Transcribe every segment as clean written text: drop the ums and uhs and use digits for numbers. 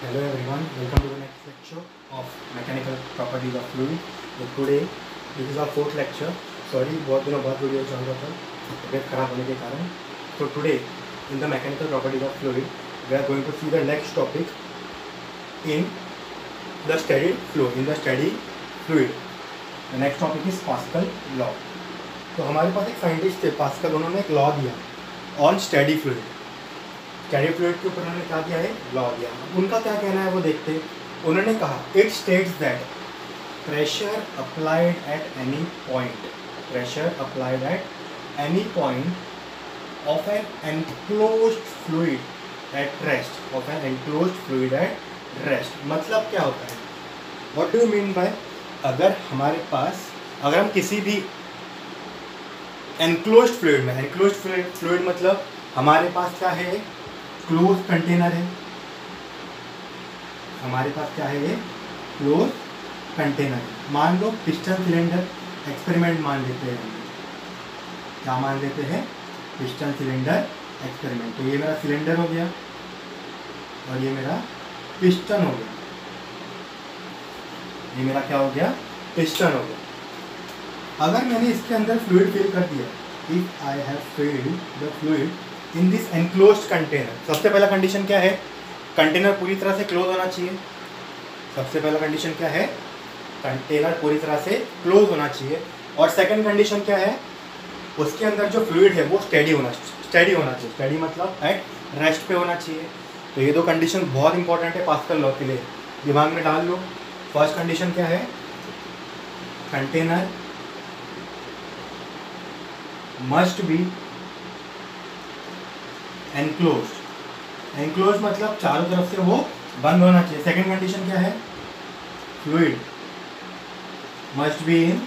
Hello everyone, welcome to the next lecture of mechanical properties of fluid. So today this is our fourth lecture. Sorry, बहुत दिनों बाद video चल रहा था तबीयत खराब होने के कारण. So today in the mechanical properties of fluid we are going to see the next topic in the steady flow. In the steady fluid the next topic is Pascal law. तो हमारे पास एक साइंटिस्ट थे pascal, उन्होंने एक law दिया on steady fluid. Steady fluid के ऊपर उन्होंने क्या दिया है, लॉ दिया. उनका क्या कहना है वो देखते हैं. उन्होंने कहा it states that pressure applied at any point, pressure applied at any point of an enclosed fluid at rest, of an enclosed fluid at rest. मतलब क्या होता है, what do you mean by, अगर हमारे पास, अगर हम किसी भी एनक्लोज्ड फ्लूइड में, एनक्लोज्ड फ्लूइड मतलब हमारे पास क्या है, क्लोज कंटेनर है. हमारे पास क्या है, क्लोज कंटेनर. मान लो पिस्टन सिलेंडर एक्सपेरिमेंट मान लेते हैं, क्या मान लेते हैं, पिस्टन सिलेंडर एक्सपेरिमेंट. तो ये मेरा सिलेंडर हो गया और ये मेरा पिस्टन हो गया. ये मेरा क्या हो गया, पिस्टन हो गया. अगर मैंने इसके अंदर फ्लूइड फिल कर दिया, if I have filled the fluid in this enclosed container, सबसे पहला कंडीशन क्या है, कंटेनर पूरी तरह से क्लोज होना चाहिए. सबसे पहला कंडीशन क्या है, कंटेनर पूरी तरह से क्लोज होना चाहिए. और सेकंड कंडीशन क्या है, उसके अंदर जो फ्लूइड है वो स्टेडी होना चाहिए. स्टेडी मतलब एट रेस्ट पे होना चाहिए. तो ये दो कंडीशन बहुत इंपॉर्टेंट है पास्कल लॉ के लिए, दिमाग में डाल लो. फर्स्ट कंडीशन क्या है, कंटेनर मस्ट बी एनक्लोज मतलब चारों तरफ से वो बंद होना चाहिए. सेकंड कंडीशन क्या है, fluid must be in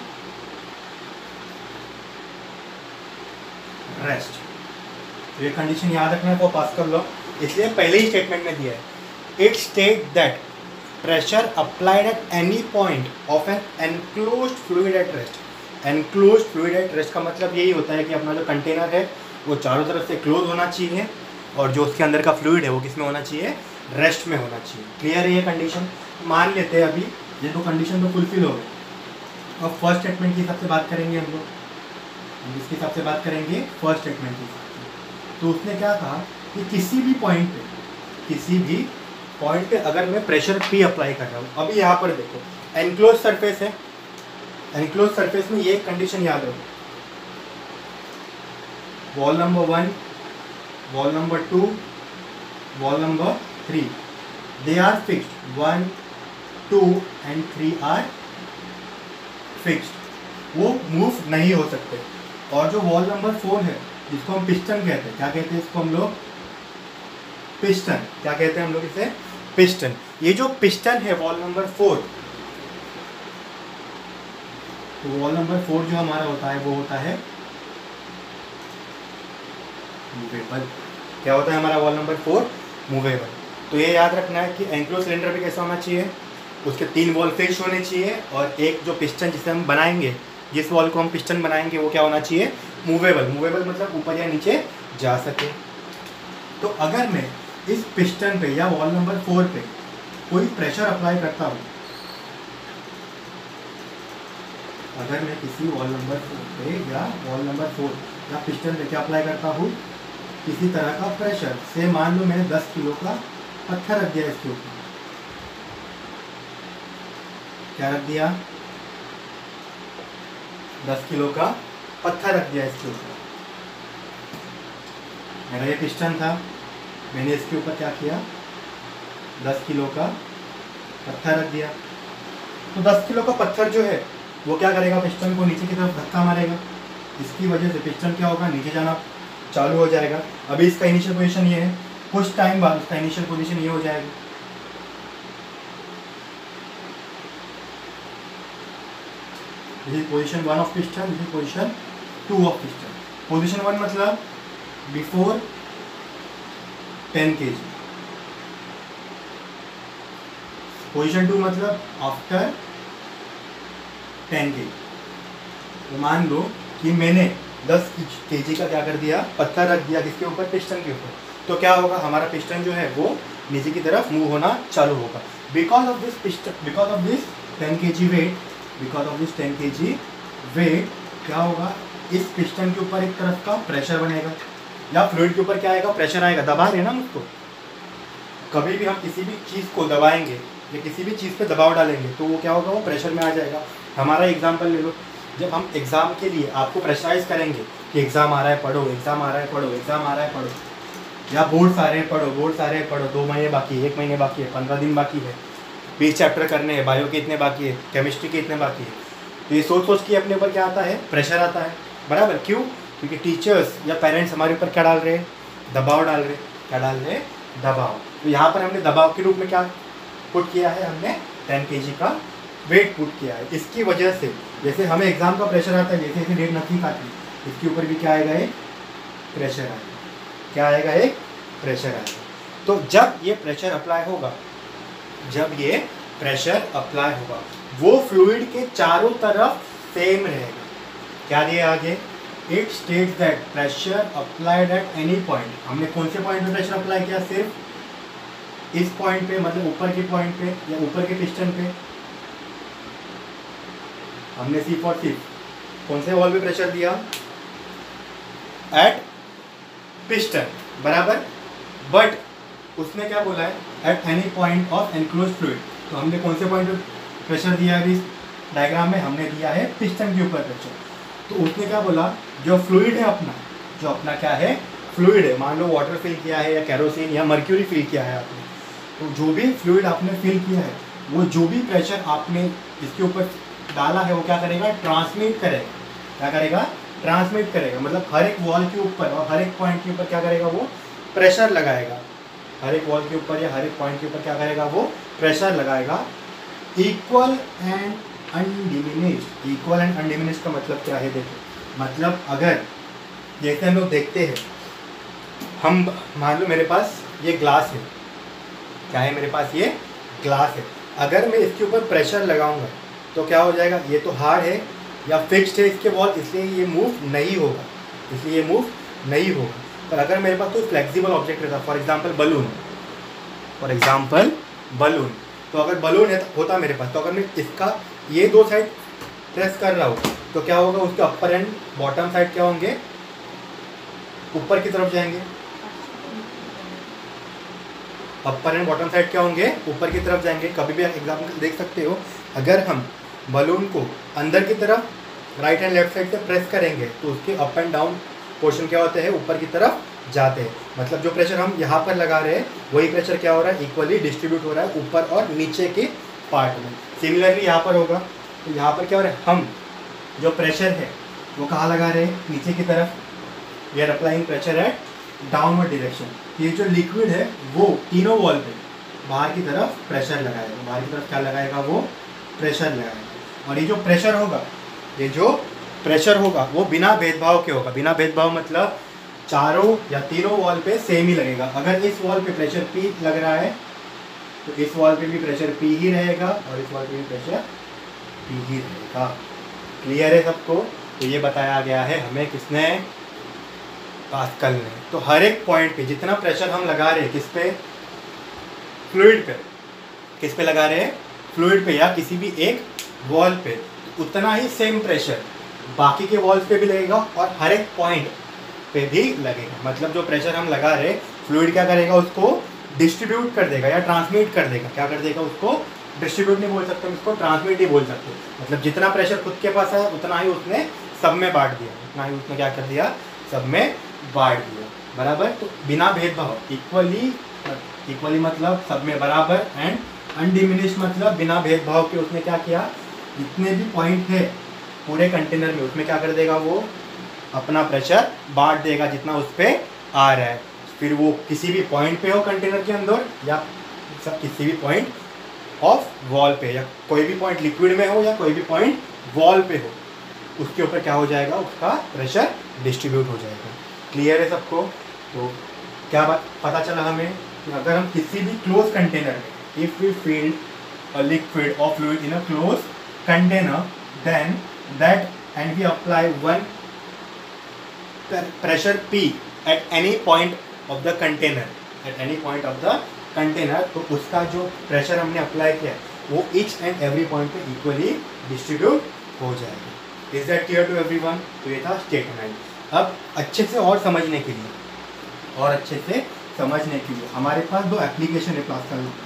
rest. ये कंडीशन याद रखना है फॉर पास्कल लॉ, इसलिए पहले ही स्टेटमेंट में दिया है. It state that pressure applied at any point of an enclosed fluid at rest. Enclosed fluid at rest का मतलब यही होता है कि अपना जो कंटेनर है वो चारों तरफ से क्लोज होना चाहिए और जो उसके अंदर का फ्लूइड है वो किस में होना चाहिए, रेस्ट में होना चाहिए. क्लियर है ये कंडीशन. मान लेते हैं अभी ये दो कंडीशन तो फुलफिल हो गए. अब फर्स्ट स्टेटमेंट के हिसाब से बात करेंगे हम लोग, इसके हिसाब से बात करेंगे फर्स्ट स्टेटमेंट के हिसाब से. तो उसने क्या कहा कि किसी भी पॉइंट पे अगर मैं प्रेशर P अप्लाई कर रहा हूँ, अभी यहाँ पर देखो एनक्लोज सरफेस है, एनक्लोज सरफेस में ये कंडीशन याद रखो, wall number 1, wall number 2, wall number 3, they are fixed. 1, 2 and 3 are fixed, वो मूव नहीं हो सकते. और जो वॉल नंबर 4 है जिसको हम पिस्टन कहते हैं, क्या कहते हैं इसको हम लोग, पिस्टन. क्या कहते हैं हम लोग इसे, पिस्टन. ये जो पिस्टन है वॉल नंबर 4, तो वॉल नंबर 4 जो हमारा होता है वो होता है मूवेबल. क्या होता है हमारा वॉल नंबर 4, मूवेबल. तो ये याद रखना है कि एनक्लोज सिलेंडर भी कैसा होना चाहिए, उसके 3 वॉल फिक्स होने चाहिए और एक जो पिस्टन जिसे हम बनाएंगे, जिस वॉल को हम पिस्टन बनाएंगे वो क्या होना चाहिए, मूवेबल. मूवेबल मतलब ऊपर या नीचे जा सके. तो अगर मैं इस पिस्टन पे या वॉल नंबर 4 पे कोई प्रेशर अप्लाई करता हूँ, अगर मैं किसी वॉल नंबर 4 पे या वॉल नंबर 4 या पिस्टन पे क्या अप्लाई करता हूँ, किसी तरह का प्रेशर से, मान लो मैंने 10 किलो का पत्थर रख दिया इसके ऊपर. क्या रख दिया, 10 किलो का पत्थर रख दिया इसके ऊपर. मेरा ये पिस्टन था, मैंने इसके ऊपर क्या किया, 10 किलो का पत्थर रख दिया. तो 10 किलो का पत्थर जो है वो क्या करेगा, पिस्टन को नीचे की तरफ धक्का मारेगा. इसकी वजह से पिस्टन क्या होगा, नीचे जाना चालू हो जाएगा. अभी इसका इनिशियल पोजीशन ये है, कुछ टाइम बाद उसका इनिशियल पोजीशन ये हो जाएगा. This is position 1 of piston, this is position 2 of piston. Position 1 मतलब बिफोर 10 kg, पोजीशन 2 मतलब आफ्टर 10 kg. तो मान लो कि मैंने 10 kg का क्या कर दिया, पत्थर रख दिया किसके ऊपर, पिस्टन के ऊपर. तो क्या होगा, हमारा पिस्टन जो है वो नीचे की तरफ मूव होना चालू होगा। Because of this 10 kg weight क्या होगा, इस पिस्टन के ऊपर एक तरफ का प्रेशर बनेगा, या फ्लूइड के ऊपर क्या आएगा, प्रेशर आएगा। दबा रहे हैं ना उसको, कभी भी हम किसी भी चीज़ को दबाएंगे या किसी भी चीज़ पे दबाव डालेंगे तो वो क्या होगा, वो प्रेशर में आ जाएगा। हमारा एग्जाम्पल ले लो, जब हम एग्ज़ाम के लिए आपको प्रेशराइज करेंगे कि एग्ज़ाम आ रहा है पढ़ो, एग्ज़ाम आ रहा है पढ़ो, एग्ज़ाम आ रहा है पढ़ो, या बोर्ड्स आ रहे हैं पढ़ो, बोर्ड्स आ रहे हैं पढ़ो, 2 महीने बाकी है, 1 महीने बाकी है, 15 दिन बाकी है, 20 चैप्टर करने हैं, बायो के इतने बाकी है, केमिस्ट्री के इतने बाकी है, तो ये सोच सोच के अपने ऊपर क्या आता है, प्रेशर आता है। बराबर, क्यों? क्योंकि टीचर्स या पेरेंट्स हमारे ऊपर क्या डाल रहे हैं, दबाव डाल रहे हैं। क्या डाल रहे हैं, दबाव। तो यहाँ पर हमने दबाव के रूप में क्या पुट किया है, हमने 10 kg का वेट पुट किया है। इसकी वजह से जैसे हमें एग्जाम का प्रेशर आता है, जैसे जैसे डेट नज़दीक आती है, इसके ऊपर भी क्या आएगा, एक प्रेशर आएगा। क्या आएगा, एक प्रेशर आएगा। तो जब ये प्रेशर अप्लाई होगा, वो फ्लूइड के चारों तरफ सेम रहेगा। क्या दिया आगे, it states that pressure applied at any point. हमने कौन से पॉइंट पे प्रेशर अप्लाई किया, सिर्फ इस पॉइंट पे, मतलब ऊपर के पॉइंट पे या ऊपर के पिस्टन पे। हमने सिर्फ और सिर्फ कौन से वॉल पे प्रेशर दिया, एट पिस्टन। बराबर, बट उसने क्या बोला है, at any point of enclose fluid. तो हमने कौन से पॉइंट पे प्रेशर दिया है, इस डायग्राम में हमने दिया है पिस्टन के ऊपर प्रेशर। तो उसने क्या बोला, जो फ्लूइड है अपना क्या है, फ्लूइड है, मान लो वाटर फिल किया है या कैरोसिन या मर्क्यूरी फिल किया है आपने, तो जो भी फ्लूइड आपने फिल किया है, वो जो भी प्रेशर आपने इसके ऊपर डाला है, वो क्या करेगा, ट्रांसमिट करेगा। क्या करेगा, ट्रांसमिट करेगा। मतलब हर एक वॉल के ऊपर और हर एक पॉइंट के ऊपर क्या करेगा, वो प्रेशर लगाएगा। हर एक वॉल के ऊपर या हर एक पॉइंट के ऊपर क्या करेगा, वो प्रेशर लगाएगा। Equal and undiminished. Equal and undiminished का मतलब क्या है, देखो, मतलब अगर जैसे हम लोग देखते हैं, हम मान लो मेरे पास ये ग्लास है, क्या है मेरे पास, ये ग्लास है। अगर मैं इसके ऊपर प्रेशर लगाऊंगा तो क्या हो जाएगा, ये तो हार्ड है या फिक्स्ड है इसके वॉल, इसलिए ये मूव नहीं होगा। पर अगर मेरे पास कोई फ्लेक्सिबल ऑब्जेक्ट रहता, फॉर एग्जांपल बलून, तो अगर बलून है होता मेरे पास, तो अगर मैं इसका ये 2 साइड प्रेस कर रहा हूँ तो क्या होगा, उसके अपर एंड बॉटम साइड क्या होंगे, ऊपर की तरफ जाएंगे। अपर एंड बॉटम साइड क्या होंगे, ऊपर की तरफ जाएंगे। कभी भी एग्जाम्पल देख सकते हो, अगर हम बलून को अंदर की तरफ राइट एंड लेफ्ट साइड से प्रेस करेंगे तो उसके अप एंड डाउन पोर्शन क्या होते हैं, ऊपर की तरफ जाते हैं। मतलब जो प्रेशर हम यहाँ पर लगा रहे हैं, वही प्रेशर क्या हो रहा है, इक्वली डिस्ट्रीब्यूट हो रहा है ऊपर और नीचे के पार्ट में। सिमिलरली यहाँ पर होगा, तो यहाँ पर क्या हो रहा है, हम जो प्रेशर है वो कहाँ लगा रहे हैं, नीचे की तरफ। We are applying pressure at downward direction. ये जो लिक्विड है वो तीनों वॉल पे बाहर की तरफ प्रेशर लगाएगा। बाहर की तरफ क्या लगाएगा, वो प्रेशर लगाएगा। और ये जो प्रेशर होगा वो बिना भेदभाव के होगा। बिना भेदभाव मतलब चारों या तीनों वॉल पे सेम ही लगेगा। अगर इस वॉल पे प्रेशर P लग रहा है तो इस वॉल पे भी प्रेशर P ही रहेगा और इस वॉल पे भी प्रेशर P ही रहेगा। क्लियर है सबको? तो ये बताया गया है हमें किसने, पास्कल ने। तो हर एक पॉइंट पे जितना प्रेशर हम लगा रहे हैं, किस पे, फ्लूइड पे, किस पे लगा रहे हैं, फ्लूइड पे या किसी भी एक वॉल पे, उतना ही सेम प्रेशर बाकी के वॉल्स पे भी लगेगा और हर एक पॉइंट पे भी लगेगा। मतलब जो प्रेशर हम लगा रहे, फ्लूइड क्या करेगा, उसको डिस्ट्रीब्यूट कर देगा या ट्रांसमिट कर देगा। क्या कर देगा, उसको डिस्ट्रीब्यूट नहीं बोल सकते, उसको ट्रांसमिट ही बोल सकते। मतलब जितना प्रेशर खुद के पास है उतना ही उसने सब में बांट दिया, उतना ही उसने क्या कर दिया, सब में बांट दिया। बराबर। तो बिना भेदभाव, इक्वली मतलब सब में बराबर, एंड अनडिमिनिश मतलब बिना भेदभाव के उसने क्या किया, जितने भी पॉइंट है पूरे कंटेनर में उसमें क्या कर देगा, वो अपना प्रेशर बांट देगा जितना उस पर आ रहा है। फिर वो किसी भी पॉइंट पे हो कंटेनर के अंदर या किसी भी पॉइंट ऑफ वॉल पे, या कोई भी पॉइंट लिक्विड में हो या कोई भी पॉइंट वॉल पे हो, उसके ऊपर क्या हो जाएगा, उसका प्रेशर डिस्ट्रीब्यूट हो जाएगा। क्लियर है सबको? तो क्या बात पता चला हमें कि अगर हम किसी भी क्लोज कंटेनर में, if we feel a liquid और fluid in a close container, then that and we apply one pressure P at any point of the container, at any point of the container, तो उसका जो pressure हमने apply किया है वो each and every point पे equally distribute हो जाएगा। Is that clear to everyone? तो ये था स्टेटमेंट। अब अच्छे से और समझने के लिए हमारे पास दो एप्लीकेशन है Pascal law.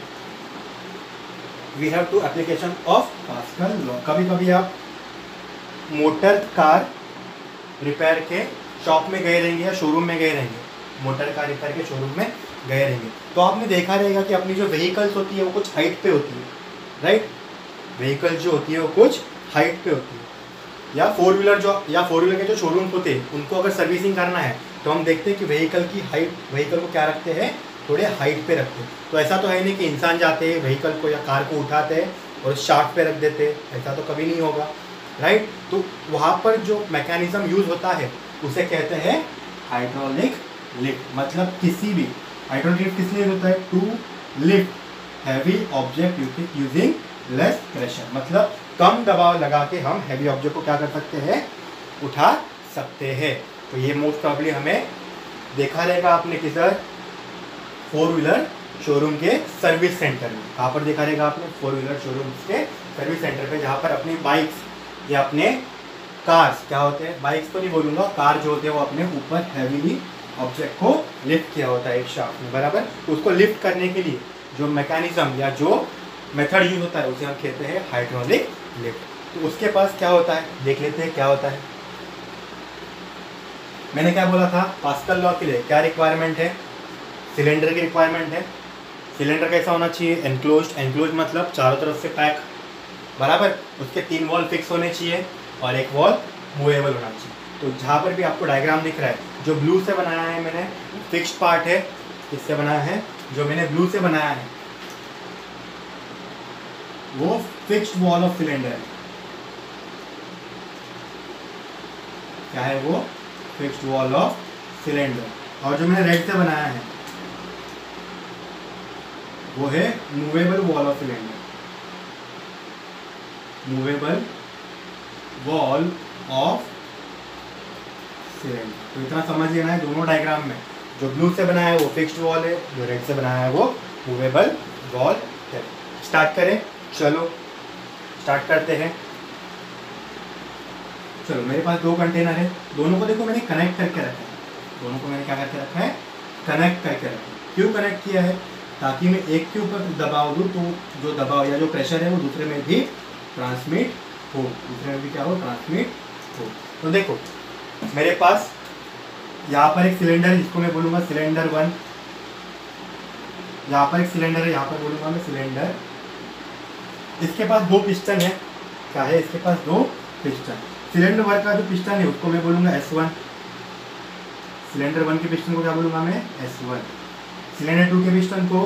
We have two application of Pascal law. कभी कभी आप मोटर कार रिपेयर के शॉप में गए रहेंगे या शोरूम में गए रहेंगे, मोटर कार रिपेयर के शोरूम में गए रहेंगे, तो आपने देखा रहेगा कि अपनी जो व्हीकल्स होती है वो कुछ हाइट पे होती है, राइट? व्हीकल जो होती है वो कुछ हाइट पे होती है। या फोर व्हीलर के जो शोरूम होते हैं उनको अगर सर्विसिंग करना है तो हम देखते हैं कि व्हीकल को क्या रखते हैं, थोड़े हाइट पे रखते हैं। तो ऐसा तो है नहीं कि इंसान जाते हैं व्हीकल को या कार को उठाते हैं और शाफ्ट पे रख देते हैं, ऐसा तो कभी नहीं होगा, राइट? तो वहाँ पर जो मैकेनिज्म यूज होता है उसे कहते हैं हाइड्रोलिक लिफ्ट। मतलब किसी भी हाइड्रोलिक लिफ्ट किस लिए होता है? To lift heavy object using less pressure. मतलब कम दबाव लगा के हम हैवी ऑब्जेक्ट को क्या कर सकते हैं, उठा सकते हैं। तो ये मोस्ट प्रॉब्ली हमें देखा रहेगा आपने किधर, फोर व्हीलर शोरूम के सर्विस सेंटर में। कहाँ पर देखा रहेगा आपने? फोर व्हीलर शोरूम के सर्विस सेंटर पे, जहाँ पर अपनी बाइक्स या अपने कार्स क्या होते हैं, बाइक्स तो नहीं बोलूँगा, कार जो होते हैं वो अपने ऊपर हैवीली ऑब्जेक्ट को लिफ्ट किया होता है एक शाफ्ट में, बराबर? तो उसको लिफ्ट करने के लिए जो मैकेनिज्म या जो मेथड यूज होता है उसे हम कहते हैं हाइड्रोलिक लिफ्ट। तो उसके पास क्या होता है, देख लेते हैं क्या होता है। मैंने क्या बोला था, पास्कल लॉ के लिए क्या रिक्वायरमेंट है? सिलेंडर की रिक्वायरमेंट है। सिलेंडर कैसा होना चाहिए? एनक्लोज्ड मतलब चारों तरफ से पैक, बराबर? उसके 3 वॉल फिक्स होने चाहिए और एक वॉल मूवेबल होना चाहिए। तो जहाँ पर भी आपको डायग्राम दिख रहा है, जो ब्लू से बनाया है मैंने, फिक्स्ड पार्ट है। किससे बनाया है? जो मैंने ब्लू से बनाया है वो फिक्स्ड वॉल ऑफ सिलेंडर है। क्या है वो? Fixed wall of cylinder. और जो मैंने रेड से बनाया है वो है movable wall of cylinder. Movable wall of cylinder. तो इतना समझ लेना है दोनों डायग्राम में, जो ब्लू से बनाया है वो फिक्स्ड वॉल है, जो रेड से बनाया है वो मूवेबल वॉल है। स्टार्ट करें? चलो स्टार्ट करते हैं। चलो मेरे पास 2 कंटेनर है, दोनों को देखो मैंने कनेक्ट करके रखा है। दोनों को मैंने क्या करके रखा है? कनेक्ट करके रखा है। क्यों कनेक्ट किया है? ताकि मैं एक के ऊपर दबाव दूँ तो जो दबाव या जो प्रेशर है वो दूसरे में भी ट्रांसमिट हो, दूसरे में भी क्या हो? ट्रांसमिट हो। तो देखो मेरे पास यहाँ पर एक सिलेंडर है जिसको मैं बोलूँगा सिलेंडर 1। यहाँ पर एक सिलेंडर है, यहाँ पर बोलूँगा मैं सिलेंडर। इसके पास 2 पिस्टन है। क्या है? इसके पास 2 पिस्टन। सिलेंडर 1 का जो पिस्टन है उसको मैं बोलूँगा S1। सिलेंडर 1 के पिस्टन को क्या बोलूँगा मैं? S1। सिलेंडर 2 के पिस्टन को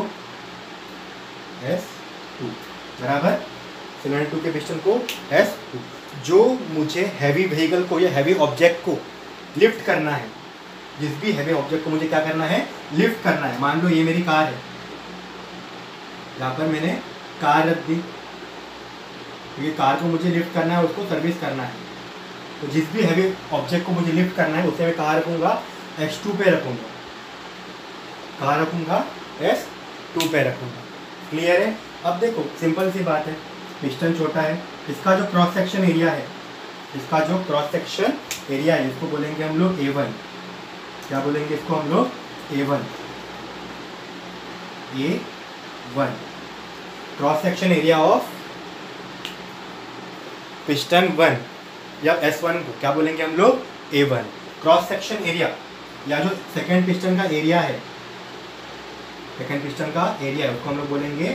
S2, बराबर? सिलेंडर 2 के पिस्टन को S2। जो मुझे हैवी व्हीकल को या हैवी ऑब्जेक्ट को लिफ्ट करना है, जिस भी हैवी ऑब्जेक्ट को मुझे क्या करना है? लिफ्ट करना है। मान लो ये मेरी कार है, यहाँ पर मैंने कार रख दी, तो ये कार को मुझे लिफ्ट करना है, उसको सर्विस करना है। तो जिस भी हैवी ऑब्जेक्ट को मुझे लिफ्ट करना है उसे मैं कहाँ रखूँगा? S2 पे रखूँगा। कहाँ रखूँगा? S2 पे रखूँगा। क्लियर है? अब देखो सिंपल सी बात है, पिस्टन छोटा है, इसका जो क्रॉस सेक्शन एरिया है, इसका जो क्रॉस सेक्शन एरिया है इसको बोलेंगे हम लोग A1। क्या बोलेंगे इसको हम लोग? A1। A1 cross section area of piston 1 या S1 को क्या बोलेंगे हम लोग? A1। क्रॉस सेक्शन एरिया या जो सेकेंड पिस्टन का एरिया है, सेकेंड पिस्टन का एरिया है उसको हम लोग बोलेंगे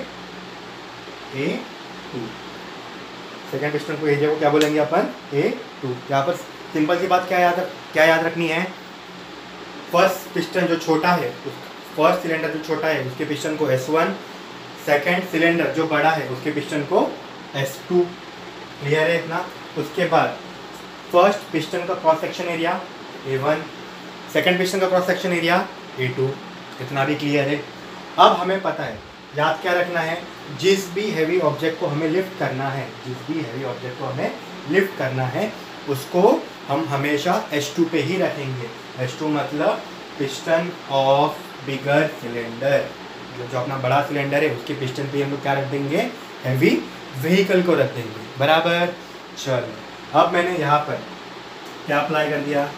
A2। सेकेंड पिस्टन को एरिया को क्या बोलेंगे अपन? A2। यहाँ पर सिंपल सी बात क्या याद रखनी है? फर्स्ट पिस्टन जो छोटा है, फर्स्ट सिलेंडर जो छोटा है उसके पिस्टन को S1, सेकेंड सिलेंडर जो बड़ा है उसके पिस्टन को S2। क्लियर है इतना? उसके बाद फर्स्ट पिस्टन का cross section area A1, second piston का क्रॉस सेक्शन एरिया A2। इतना भी क्लियर है? अब हमें पता है, याद क्या रखना है? जिस भी हैवी ऑब्जेक्ट को हमें लिफ्ट करना है, जिस भी हैवी ऑब्जेक्ट को हमें लिफ्ट करना है उसको हम हमेशा S2 पे ही रखेंगे। S2 मतलब पिस्टन ऑफ बिगर सिलेंडर, जो अपना बड़ा सिलेंडर है उसके पिस्टन पे हम लोग क्या रख देंगे, हैवी व्हीकल को रख देंगे, बराबर। चलो अब मैंने यहाँ पर क्या अप्लाई कर दिया,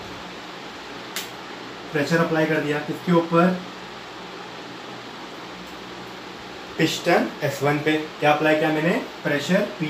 प्रेशर अप्लाई कर दिया, किसके ऊपर, पिस्टन S1 पे। क्या अप्लाई किया मैंने, प्रेशर P।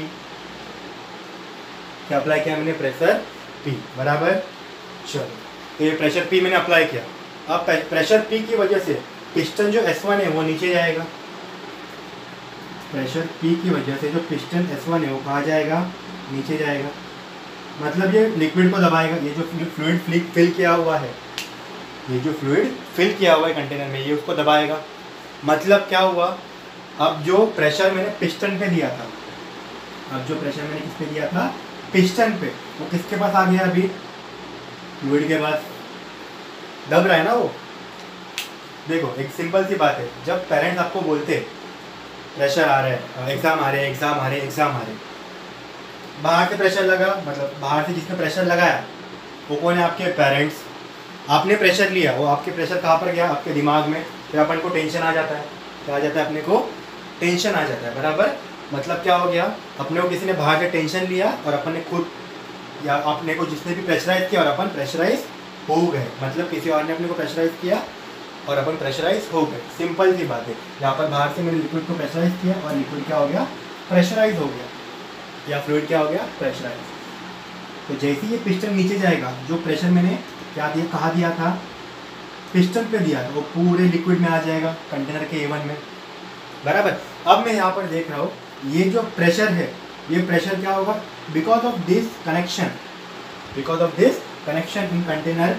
क्या अप्लाई किया मैंने, प्रेशर P, बराबर। चलो तो ये प्रेशर P मैंने अप्लाई किया। अब प्रेशर P की वजह से पिस्टन जो S1 है वो नीचे जाएगा। प्रेशर P की वजह से जो पिस्टन S1 है वो कहाँ जाएगा, नीचे जाएगा। मतलब ये लिक्विड को दबाएगा। ये जो फ्लूइड फिल किया हुआ है, ये जो फ्लूइड फिल किया हुआ है कंटेनर में, ये उसको दबाएगा। मतलब क्या हुआ, अब जो प्रेशर मैंने पिस्टन पे दिया था, अब जो प्रेशर मैंने किस पे दिया था, पिस्टन पे, वो किसके पास आ गया, अभी फ्लूइड के पास। दब रहा है ना वो। देखो एक सिंपल सी बात है, जब पेरेंट्स आपको बोलते प्रेशर आ रहा है, एग्जाम आ रहे हैं, एग्जाम आ रहे हैं, एग्जाम आ रहे हैं, बाहर से प्रेशर लगा, मतलब बाहर से जिसने प्रेशर लगाया वो कौन है, आपके पेरेंट्स। आपने प्रेशर लिया, वो आपके प्रेशर कहाँ पर गया, आपके दिमाग में। फिर अपन को टेंशन आ जाता है, क्या आ जाता है, अपने को टेंशन आ जाता है, बराबर। मतलब क्या हो गया, अपने को किसी ने बाहर से टेंशन लिया और अपन ने खुद, या अपने को जिसने भी प्रेशराइज किया और अपन प्रेशराइज हो गए। मतलब किसी और ने अपने को प्रेशराइज किया और अपन प्रेशराइज हो गए। सिंपल सी बात है, यहाँ पर बाहर से मैंने लिक्विड को प्रेशराइज किया और लिक्विड क्या हो गया, प्रेशराइज हो गया, या फ्लूइड क्या हो गया, प्रेशराइज। तो जैसे ही ये पिस्टन नीचे जाएगा, जो प्रेशर मैंने क्या दिया, कहाँ दिया था, पिस्टन पे दिया था, वो पूरे लिक्विड में आ जाएगा कंटेनर के A1 में, बराबर। अब मैं यहाँ पर देख रहा हूँ, ये जो प्रेशर है, ये प्रेशर क्या होगा, because of this connection, because of this connection in container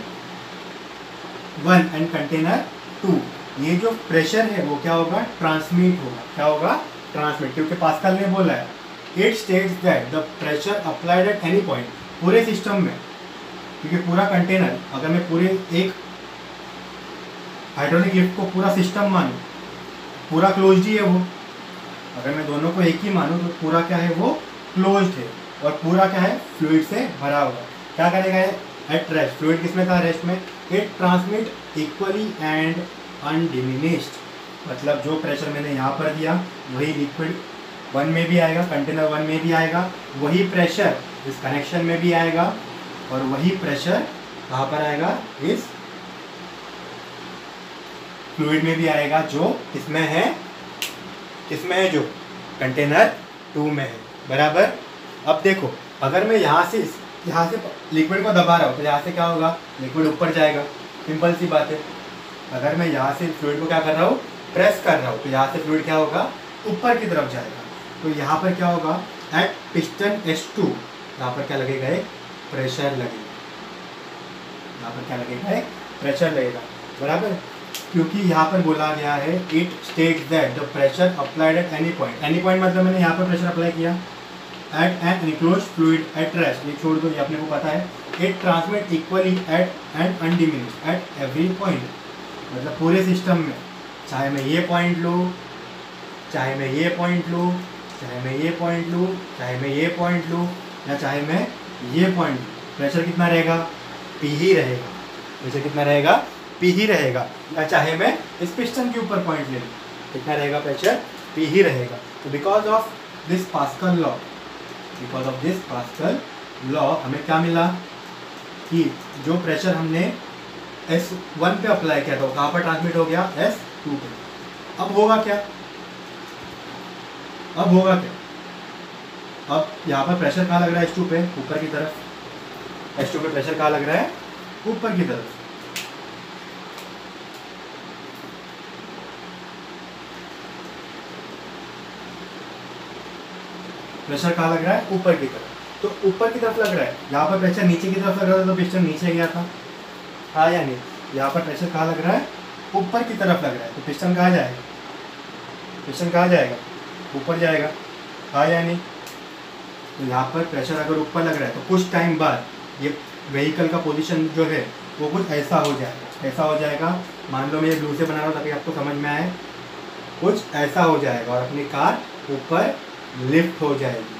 1 and container 2, ये जो प्रेशर है वो क्या होगा, ट्रांसमिट होगा। क्या होगा, ट्रांसमिट, क्योंकि पास्कल ने बोला है, it states that the pressure applied at any point, पूरे सिस्टम में, क्योंकि पूरा कंटेनर, अगर मैं पूरे एक हाइड्रोलिक लिफ्ट को पूरा सिस्टम मानूं, पूरा क्लोज्ड ही है वो। अगर मैं दोनों को एक ही मानूं तो पूरा क्या है, वो क्लोज्ड है, और पूरा क्या है, फ्लूइड से भरा हुआ। क्या करेगा ये, एट रेस्ट, फ्लूइड किसमें था, रेस्ट में। It transmit equally and undiminished, मतलब जो प्रेशर मैंने यहाँ पर दिया वही लिक्विड 1 में भी आएगा, कंटेनर 1 में भी आएगा, वही प्रेशर इस कनेक्शन में भी आएगा, और वही प्रेशर कहाँ पर आएगा, इस फ्लूइड में भी आएगा, जो इसमें है, किसमें है, जो कंटेनर 2 में है, बराबर। अब देखो, अगर मैं यहाँ से लिक्विड को दबा रहा हूँ तो यहाँ से क्या होगा, लिक्विड ऊपर जाएगा, सिंपल सी बात है। अगर मैं यहाँ से फ्लूइड को क्या कर रहा हूँ, प्रेस कर रहा हूँ, तो यहाँ से फ्लूइड क्या होगा, ऊपर की तरफ जाएगा। तो यहाँ पर क्या होगा, एट पिस्टन S2, यहाँ पर क्या लगेगा, एक प्रेशर लगेगा, यहाँ पर क्या लगेगा, एक प्रेशर लगेगा, बराबर। क्योंकि यहाँ पर बोला गया है, it states that the pressure applied at any point, any point मतलब मैंने यहाँ पर प्रेशर अप्लाई किया, at an enclosed fluid at rest, ये छोड़ दो, ये अपने को पता है। It transmit equally at and undiminished at every point, मतलब पूरे सिस्टम में, चाहे मैं ये पॉइंट लूँ, चाहे मैं ये पॉइंट लूँ, चाहे मैं ये पॉइंट लूँ, चाहे मैं ये पॉइंट लूँ, या चाहे मैं ये पॉइंट लूँ, प्रेशर कितना रहेगा, P ही रहेगा। प्रेशर कितना रहेगा, P ही रहेगा। या चाहे मैं इस पिस्टन के ऊपर पॉइंट ले लूँ, कितना रहेगा, प्रेशर P ही रहेगा। तो because of this Pascal law, because of this Pascal law हमें क्या मिला, कि जो प्रेशर हमने S1 पे अप्लाई किया था वो कहाँ पर ट्रांसमिट हो गया, S2 पे। अब होगा क्या, अब होगा क्या, अब यहाँ पर प्रेशर कहाँ लग रहा है, S2 पे, ऊपर की तरफ। S2 पे प्रेशर कहाँ लग रहा है, ऊपर की तरफ। प्रेशर कहाँ लग रहा है, ऊपर की तरफ। तो ऊपर की तरफ लग रहा है, यहाँ पर प्रेशर नीचे की तरफ लग रहा था तो पिस्टन नीचे गया था, हाँ या नहीं। यहाँ पर प्रेशर कहाँ लग रहा है, ऊपर की तरफ लग रहा है, तो पिस्टन कहाँ जाएगा, पिस्टन कहाँ जाएगा, ऊपर जाएगा, हाँ या नहीं। तो यहाँ पर प्रेशर अगर ऊपर लग रहा है तो कुछ टाइम बाद ये व्हीकल का पोजीशन जो है वो कुछ ऐसा हो जाएगा, ऐसा हो जाएगा। मान लो मैं ये ब्लू से बना रहा हूँ ताकि आपको समझ में आए, कुछ ऐसा हो जाएगा और अपनी कार ऊपर लिफ्ट हो जाएगी।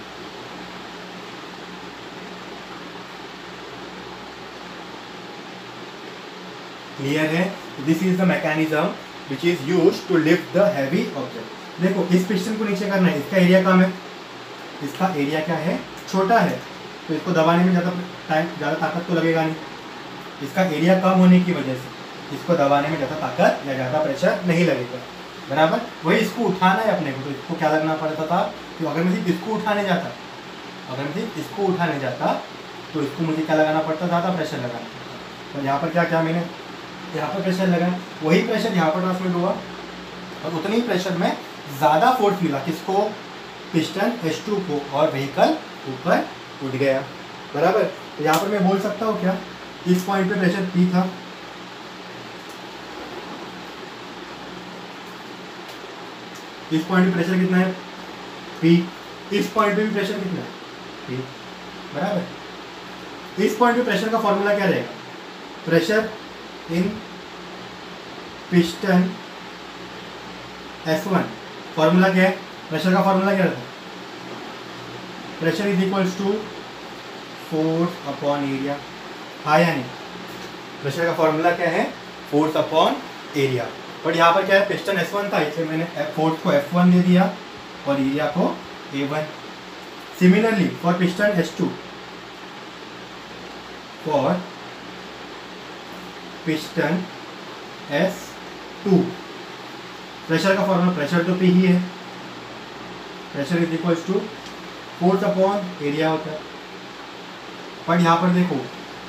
क्लियर है? This is the mechanism which is use to lift the heavy object. देखो इस पिस्टन को नीचे करना है, इसका एरिया कम है, इसका एरिया क्या है, छोटा है, तो इसको दबाने में ज़्यादा ताकत तो लगेगा नहीं। इसका एरिया कम होने की वजह से इसको दबाने में ज़्यादा ताकत या ज़्यादा प्रेशर नहीं लगेगा, बराबर। वही इसको उठाना है अपने को, तो इसको क्या लगना पड़ता था कि अगर मैं सिर्फ इसको उठाने जाता तो इसको मुझे क्या लगाना पड़ता, ज़्यादा प्रेशर लगाना पड़ता। तो यहाँ पर क्या मैंने यहाँ पर प्रेशर लगाया, वही प्रेशर यहाँ पर ट्रांसमिट हुआ और उतने ही प्रेशर में ज़्यादा फोर्स मिला किसको, पिस्टन H2 को, और व्हीकल ऊपर उठ गया, बराबर। तो यहाँ पर मैं बोल सकता हूँ क्या, इस पॉइंट पे प्रेशर P था, इस पॉइंट पे प्रेशर कितना है P, इस पॉइंट पे भी प्रेशर कितना है P, बराबर। इस पॉइंट पे प्रेशर का फॉर्मूला क्या रहेगा, pressure in piston S1, formula क्या है, प्रेशर का फॉर्मूला क्या रहता है, pressure is equals to force upon area, हाँ या नहीं। प्रेशर का फॉर्मूला क्या है, फोर्स अपॉन एरिया। बट यहाँ पर क्या है, पिस्टन S1 था, इसलिए मैंने फोर्स को F1 दे दिया और एरिया को A1। Similarly for piston S2, for piston S2 pressure का फॉर्मूला, प्रेशर तो P ही है, pressure is equals to force upon area होता है। पर यहाँ पर देखो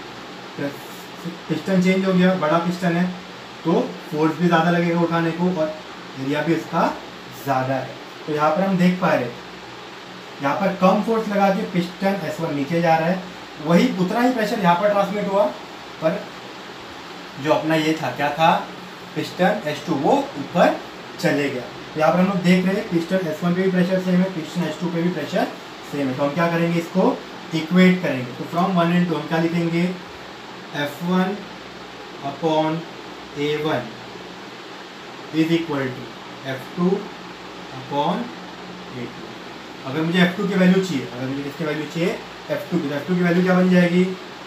पिस्टन चेंज हो गया, बड़ा पिस्टन है तो फोर्स भी ज़्यादा लगेगा उठाने को और एरिया भी इसका ज़्यादा है। तो यहाँ पर हम देख पा रहे, यहाँ पर कम फोर्स लगा के पिस्टन S1 नीचे जा रहा है, वही उतना ही प्रेशर यहाँ पर ट्रांसमिट हुआ, पर जो अपना ये था क्या था, पिस्टन S2 वो ऊपर चले गया। तो यहाँ पर हम लोग देख रहे हैं पिस्टन S1 पे भी प्रेशर सेम है, पिस्टन S2 पे भी प्रेशर सेम है। तो हम क्या करेंगे, इसको इक्वेट करेंगे। तो फ्रॉम 1 and 2 हम क्या लिखेंगे, F1 upon A1 is equal to F2 upon A2। अगर मुझे F2 की वैल्यू चाहिए, अगर मुझे किसकी वैल्यू चाहिए, F2 की, तो F2 की वैल्यू क्या बन जाएगी,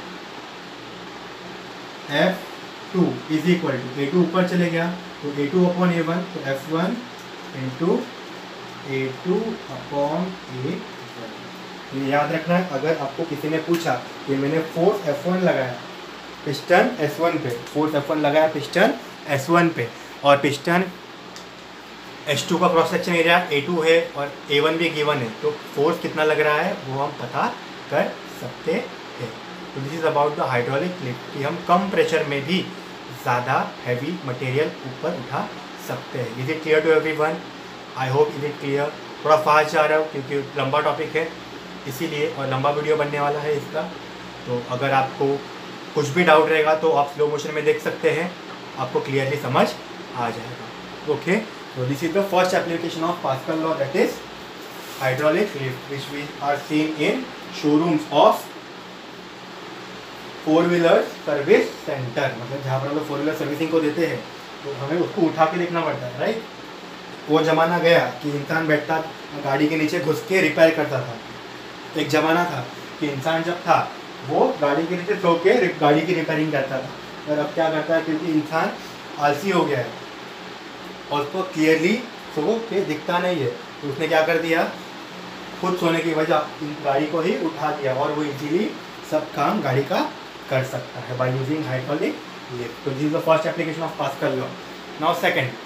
F2 is equal to, A2 ऊपर चले गया तो A2 अपॉन A1, तो F1 into A2 upon A1। ये याद रखना है, अगर आपको किसी ने पूछा कि मैंने फोर्स F1 लगाया पिस्टन S1 पे, फोर्स F1 लगाया पिस्टन S1 पे और पिस्टन S2 का क्रॉस सेक्शन एरिया A2 है और A1 भी गिवन है, तो फोर्स कितना लग रहा है वो हम पता कर सकते हैं। तो this is about the hydraulic lift, कि हम कम प्रेशर में भी ज़्यादा हैवी मटेरियल ऊपर उठा सकते हैं। Is it clear to everyone? I hope is it clear. थोड़ा फास्ट जा रहा हूँ क्योंकि लंबा टॉपिक है इसीलिए, और लंबा वीडियो बनने वाला है इसका। तो अगर आपको कुछ भी डाउट रहेगा तो आप स्लो मोशन में देख सकते हैं, आपको क्लियरली समझ आ जाएगा। Okay, so this is the first application of Pascal law, that is hydraulic lift, which we are seen in showrooms of four-wheeler service center। मतलब जहाँ पर हम लोग 4-व्हीलर सर्विसिंग को देते हैं तो हमें उसको उठा के देखना पड़ता है, राइट। वो ज़माना गया कि इंसान बैठता गाड़ी के नीचे घुस के रिपेयर करता था। एक ज़माना था कि इंसान जब था वो गाड़ी के नीचे सो के गाड़ी की रिपेयरिंग करता था, और अब क्या करता है, क्योंकि इंसान आलसी हो गया है और उसको क्लियरली सो के दिखता नहीं है, तो उसने क्या कर दिया, खुद सोने की वजह गाड़ी को ही उठा दिया और वो इजीली सब काम गाड़ी का कर सकता है बाय यूजिंग हाइड्रोलिक लिफ्ट। तो this is the first application of Pascal law. Now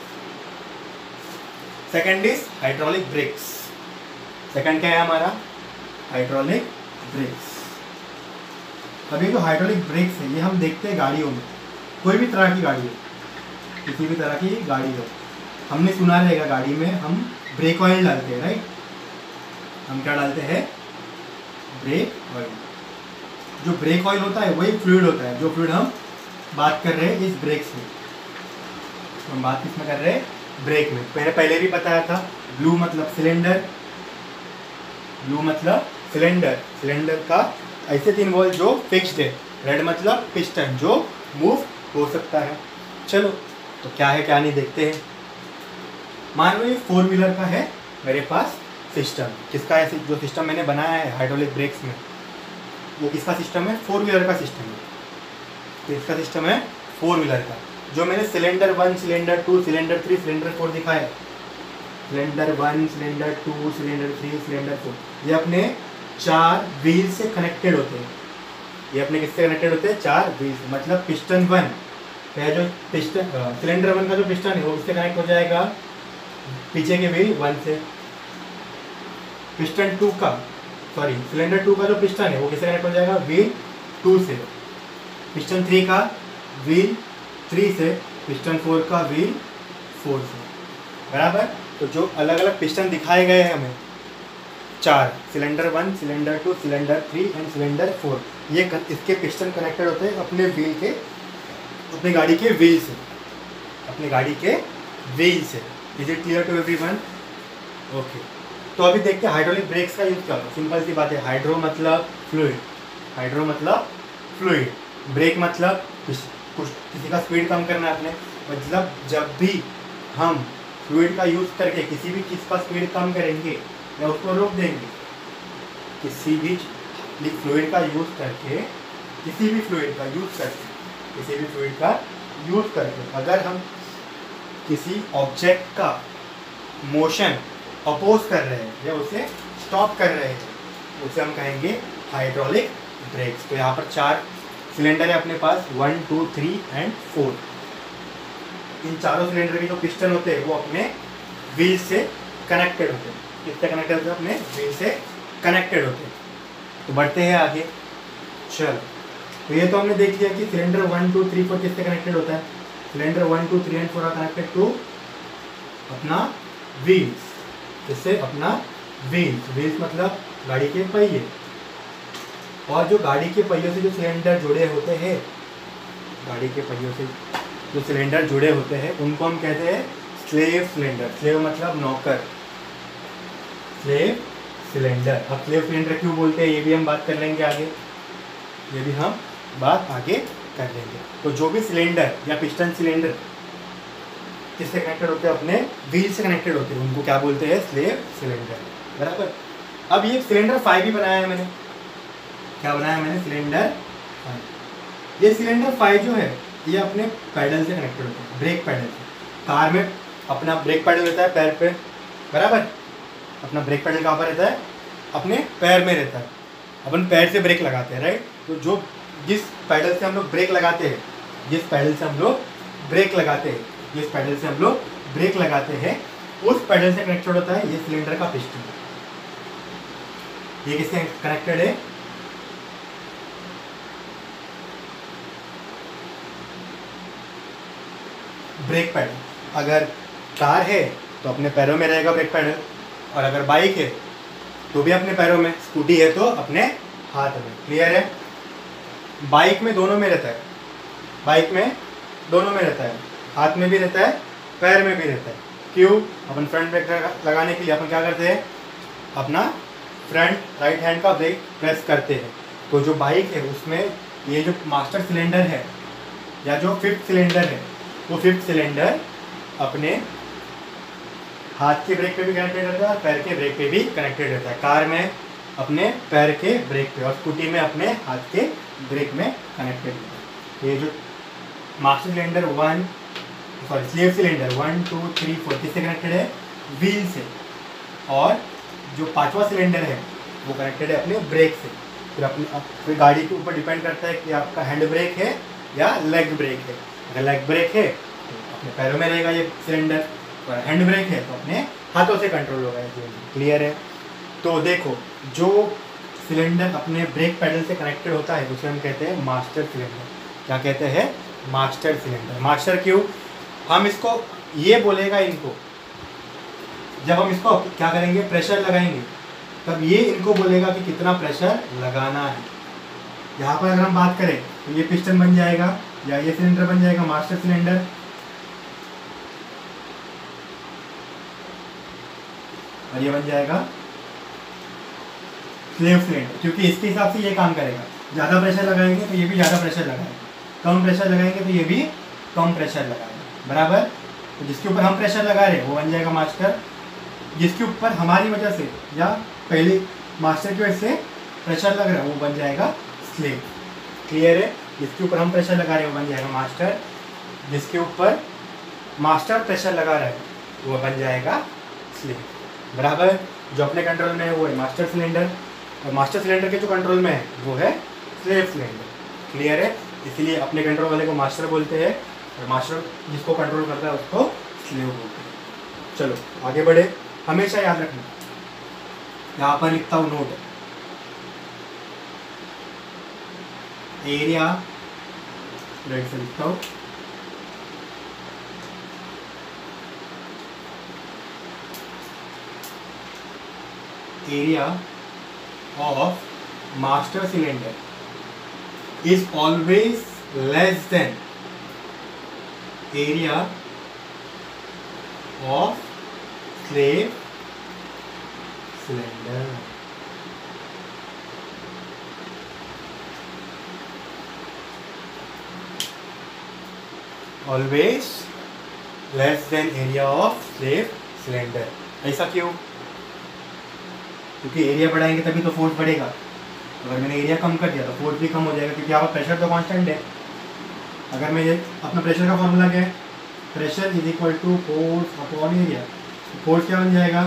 second is hydraulic brakes. Second क्या है हमारा, हाइड्रोलिक ब्रेक्स। अभी जो हाइड्रोलिक ब्रेक्स है ये हम देखते हैं गाड़ियों में, कोई भी तरह की गाड़ी हो, किसी भी तरह की गाड़ी हो, हमने सुना रहेगा गाड़ी में हम ब्रेक ऑयल डालते हैं, राइट। हम क्या डालते हैं, ब्रेक ऑयल। जो ब्रेक ऑयल होता है वही फ्लूइड होता है, जो फ्लूइड हम बात कर रहे हैं इस ब्रेक्स में। तो हम बात किसमें कर रहे हैं, ब्रेक में। मैंने पहले भी बताया था, ब्लू मतलब सिलेंडर, ब्लू मतलब सिलेंडर, सिलेंडर का ऐसे 3 वॉल जो फिक्स्ड है, रेड मतलब पिस्टन जो मूव हो सकता है। चलो तो क्या है क्या नहीं देखते हैं। मान लो ये 4-व्हीलर का है मेरे पास सिस्टम, किसका है, जो सिस्टम मैंने बनाया है हाइड्रोलिक ब्रेक्स में वो किसका सिस्टम है, 4-व्हीलर का सिस्टम है। तो इसका सिस्टम है 4-व्हीलर का। जो मैंने सिलेंडर 1, सिलेंडर 2, सिलेंडर 3, सिलेंडर 4 दिखाया है, सिलेंडर 1, सिलेंडर 2, सिलेंडर 3, सिलेंडर 4, ये अपने 4 व्हील से कनेक्टेड होते हैं। ये अपने किससे कनेक्टेड होते हैं? 4 व्हील से। मतलब पिस्टन 1 है, जो पिस्टन सिलेंडर 1 का जो पिस्टन है वो किससे कनेक्ट हो जाएगा? पीछे के व्हील 1 से। पिस्टन 2 का सिलेंडर 2 का जो पिस्टन है वो किससे कनेक्ट हो जाएगा? व्हील 2 से। पिस्टन 3 का व्हील 3 से। पिस्टन 4 का व्हील 4 से। बराबर। तो जो अलग अलग पिस्टन दिखाए गए हैं हमें 4, cylinder 1, cylinder 2, cylinder 3 and cylinder 4, ये इसके पिस्टन कनेक्टेड होते हैं अपने व्हील के, अपनी गाड़ी के व्हील से, अपनी गाड़ी के व्हील से। Is it clear to everyone? Okay. तो अभी देखते हैं हाइड्रोलिक ब्रेक्स का यूज़ क्या होता है। सिंपल सी बात है, हाइड्रो मतलब फ्लूइड, हाइड्रो मतलब फ्लूइड, ब्रेक मतलब किसी का स्पीड कम करना है अपने। मतलब जब भी हम फ्लूइड का यूज़ करके किसी भी चीज़ का स्पीड कम करेंगे या उसको रोक देंगे, किसी भी फ्लूइड का यूज़ करके, किसी भी फ्लूइड का यूज़ करके, किसी भी फ्लूइड का यूज़ करके अगर हम किसी ऑब्जेक्ट का मोशन अपोज कर रहे हैं या उसे स्टॉप कर रहे हैं, उसे हम कहेंगे हाइड्रोलिक ब्रेक्स। तो यहाँ पर 4 सिलेंडर है अपने पास, 1, 2, 3 एंड 4। इन चारों सिलेंडर के जो पिस्टन होते हैं वो अपने व्हील से कनेक्टेड होते हैं। किससे कनेक्टेड होते हैं? अपने व्हील से कनेक्टेड होते हैं। तो बढ़ते हैं आगे। चलो, तो ये तो हमने देख लिया कि सिलेंडर 1, 2, 3, 4 किससे कनेक्टेड होता है। Cylinder 1, 2, 3 and 4 are connected to अपना व्हील्स। किससे? अपना व्हील्स। व्हील्स मतलब गाड़ी के पहिए। और जो गाड़ी के पहियों से जो सिलेंडर जुड़े होते हैं, गाड़ी के पहियों से जो सिलेंडर जुड़े होते हैं उनको हम कहते हैं स्लेव सिलेंडर। स्लेव मतलब नौकर, स्लेव सिलेंडर। अब स्लेव सिलेंडर क्यों बोलते हैं ये भी हम बात कर लेंगे आगे, ये भी हम बात आगे कर लेंगे। तो जो भी सिलेंडर या पिस्टन सिलेंडर किससे कनेक्टेड होते हैं? अपने व्हील से कनेक्टेड होते हैं, उनको क्या बोलते हैं? Slave cylinder. बराबर। अब ये सिलेंडर 5 भी बनाया है मैंने। क्या बनाया है मैंने? सिलेंडर 5। ये सिलेंडर 5 जो है ये अपने पैडल से कनेक्टेड होते हैं, ब्रेक पैडल से। कार में अपना ब्रेक पैडल रहता है पैर पे, बराबर। अपना ब्रेक पैडल कहाँ पर रहता है? अपने पैर में रहता है। अपन पैर से ब्रेक लगाते हैं, राइट। तो जो जिस पैडल से हम लोग ब्रेक लगाते हैं, जिस पैडल से हम लोग ब्रेक लगाते हैं, जिस पैडल से हम लोग ब्रेक लगाते हैं, उस पैडल से कनेक्टेड होता है ये सिलेंडर का पिस्टन। ये किससे कनेक्टेड है? Brake pedal. अगर कार है तो अपने पैरों में रहेगा ब्रेक पैडल, और अगर बाइक है तो भी अपने पैरों में, स्कूटी है तो अपने हाथ में। क्लियर है? बाइक में दोनों में रहता है, बाइक में दोनों में रहता है, हाथ में भी रहता है, पैर में भी रहता है। क्यों? अपन फ्रंट ब्रेक लगाने के लिए अपन क्या करते हैं? अपना फ्रंट राइट हैंड का ब्रेक प्रेस करते हैं। तो जो बाइक है उसमें ये जो मास्टर सिलेंडर है या जो 5th सिलेंडर है, वो 5th सिलेंडर अपने हाथ के ब्रेक पे भी कनेक्टेड रहता है और पैर के ब्रेक पे भी कनेक्टेड रहता है। कार में अपने पैर के ब्रेक पे और स्कूटी में अपने हाथ के ब्रेक में कनेक्टेड रहता है। ये जो मास्टर सिलेंडर स्लेव सिलेंडर 1, 2, 3, 4 किससे कनेक्टेड है? व्हील से। और जो 5वां सिलेंडर है वो कनेक्टेड है अपने ब्रेक से। फिर गाड़ी के ऊपर डिपेंड करता है कि आपका हैंड ब्रेक है या लेग ब्रेक है। अगर लेग ब्रेक है तो अपने पैरों में रहेगा ये सिलेंडर, और हैंड ब्रेक है तो अपने हाथों से कंट्रोल होगा ये सिलेंडर। क्लियर है? तो देखो, जो सिलेंडर अपने ब्रेक पैडल से कनेक्टेड होता है उसे हम कहते हैं मास्टर सिलेंडर। क्या कहते हैं? Master cylinder. मास्टर क्यों? हम इसको ये बोलेगा इनको, जब हम इसको क्या करेंगे? प्रेशर लगाएंगे, तब ये इनको बोलेगा कि कितना प्रेशर लगाना है। यहाँ पर अगर हम बात करें तो ये पिस्टन बन जाएगा या ये सिलेंडर बन जाएगा मास्टर सिलेंडर, और ये बन जाएगा स्लेव सिलेंडर। क्योंकि इसके हिसाब से ये काम करेगा। ज़्यादा प्रेशर लगाएंगे तो ये भी ज़्यादा प्रेशर लगाएगा, कम प्रेशर लगाएंगे तो ये भी कम प्रेशर लगाएगा। बराबर। तो जिसके ऊपर हम प्रेशर लगा रहे हैं वो बन जाएगा मास्टर, जिसके ऊपर हमारी वजह से या पहले मास्टर की वजह से प्रेशर लग रहा है वो बन जाएगा स्लेव। क्लियर है? जिसके ऊपर हम प्रेशर लगा रहे हैं वो बन जाएगा मास्टर, जिसके ऊपर मास्टर प्रेशर लगा रहा है वो बन जाएगा स्लेव। बराबर, जो अपने कंट्रोल में है वो है मास्टर सिलेंडर, और मास्टर सिलेंडर के जो कंट्रोल में है वो है स्लेव सिलेंडर। क्लियर है? इसलिए अपने कंट्रोल वाले को मास्टर बोलते हैं और मास्टर जिसको कंट्रोल करता है उसको स्लेव बोलते हैं। चलो आगे बढ़े। हमेशा याद रखना, यहाँ पर लिखता हूँ नोट, एरिया से लिखता हूँ area of master cylinder is always less than area of slave cylinder. Always less than area of slave cylinder. ऐसा क्यों? क्योंकि एरिया बढ़ाएंगे तभी तो फोर्स बढ़ेगा। अगर मैंने एरिया कम कर दिया तो फोर्स भी कम हो जाएगा, क्योंकि यहाँ पर प्रेशर तो कांस्टेंट है। अगर मैं ये अपना प्रेशर का फॉर्मूला क्या है, pressure is equal to force upon area. Force क्या बन जाएगा,